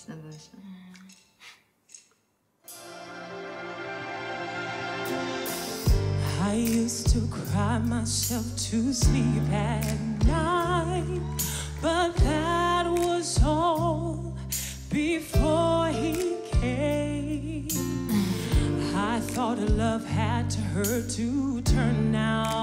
nervös. I used to cry myself to sleep at night, but that was all before he came. I thought a love had to hurt to turn out